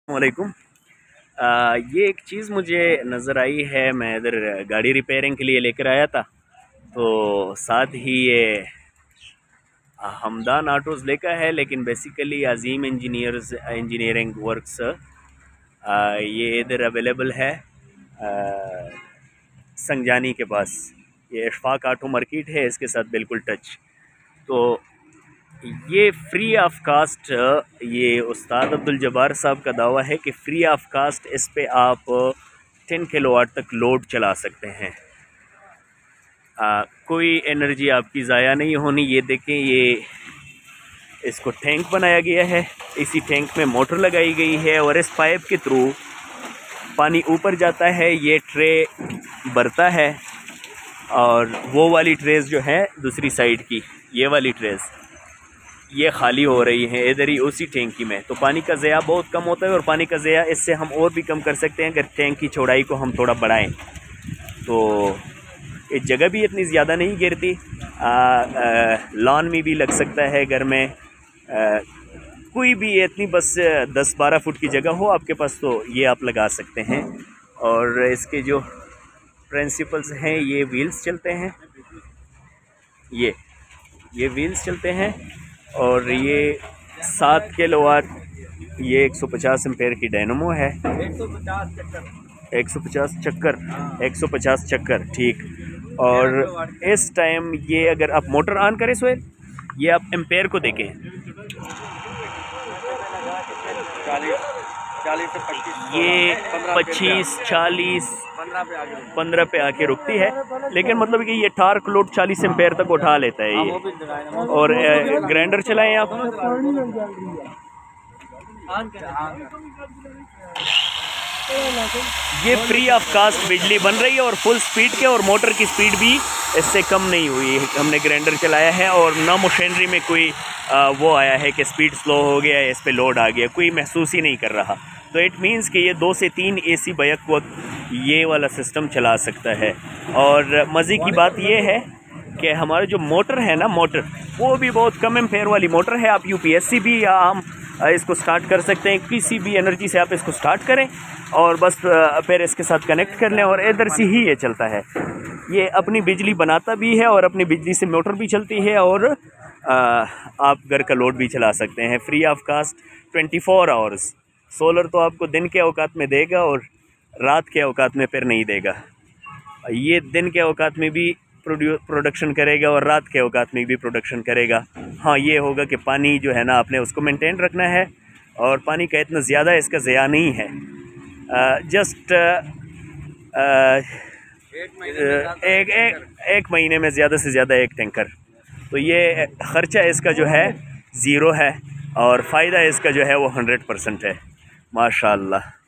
वालेकुम। ये एक चीज़ मुझे नज़र आई है, मैं इधर गाड़ी रिपेयरिंग के लिए लेकर आया था, तो साथ ही ये हमदान ऑटोज़ लेकर है, लेकिन बेसिकली अजीम इंजीनियरिंग वर्क्स ये इधर अवेलेबल है संजानी के पास। ये इशफाक ऑटो मार्केट है, इसके साथ बिल्कुल टच। तो ये फ्री ऑफ कास्ट, ये उस्ताद अब्दुल जब्बार साहब का दावा है कि फ्री ऑफ कास्ट इस पे आप 10 किलोवाट तक लोड चला सकते हैं। कोई एनर्जी आपकी ज़ाया नहीं होनी। ये देखें, ये इसको टैंक बनाया गया है, इसी टैंक में मोटर लगाई गई है और इस पाइप के थ्रू पानी ऊपर जाता है। ये ट्रे भरता है और वो वाली ट्रेस जो है दूसरी साइड की, ये वाली ट्रेस ये खाली हो रही है इधर ही उसी टैंकी में। तो पानी का ज़या बहुत कम होता है और पानी का ज़या इससे हम और भी कम कर सकते हैं अगर टैंक की चौड़ाई को हम थोड़ा बढ़ाएं। तो ये जगह भी इतनी ज़्यादा नहीं गिरती, लॉन में भी लग सकता है घर में। कोई भी इतनी बस 10-12 फुट की जगह हो आपके पास तो ये आप लगा सकते हैं। और इसके जो प्रिंसिपल्स हैं, ये व्हील्स चलते हैं, ये व्हील्स चलते हैं और ये 7 किलोवाट, ये 150 एम्पेयर की डायनामो है। 150 चक्कर, ठीक। और इस टाइम ये अगर आप मोटर ऑन करें सोहेल, ये आप एम्पेयर को देखें, 40 से 25, ये 25, 40, 15 पे आके रुकती है। लेकिन मतलब कि ये टार्क लोड 40 एम्पेयर तक उठा लेता है ये। और ग्राइंडर चलाएं आप, ये फ्री ऑफ कास्ट बिजली बन रही है और फुल स्पीड के, और मोटर की स्पीड भी इससे कम नहीं हुई। हमने ग्राइंडर चलाया है और ना मशीनरी में कोई वो आया है कि स्पीड स्लो हो गया है, इस पे लोड आ गया, कोई महसूस ही नहीं कर रहा। तो इट मीन्स कि ये 2 से 3 AC बैक वक्त ये वाला सिस्टम चला सकता है। और मज़े की बात ये है कि हमारा जो मोटर है ना, मोटर वो भी बहुत कम एम्पेयर वाली मोटर है। आप UPSC भी या हम इसको स्टार्ट कर सकते हैं, किसी भी एनर्जी से आप इसको स्टार्ट करें और बस फिर इसके साथ कनेक्ट कर लें और इधर से ही ये चलता है। ये अपनी बिजली बनाता भी है और अपनी बिजली से मोटर भी चलती है और आप घर का लोड भी चला सकते हैं free of cost 24 hours. Solar तो आपको दिन के औकात में देगा और रात के औकात में फिर नहीं देगा। ये दिन के औकात में भी प्रोडक्शन करेगा और रात के औकात में भी प्रोडक्शन करेगा। हाँ, ये होगा कि पानी जो है ना आपने उसको मेंटेन रखना है और पानी का इतना ज़्यादा इसका ज़या नहीं है। जस्ट एक महीने में ज़्यादा से ज़्यादा एक टैंकर। तो ये ख़र्चा इसका जो है 0 है और फ़ायदा इसका जो है वो 100% है। माशाअल्लाह।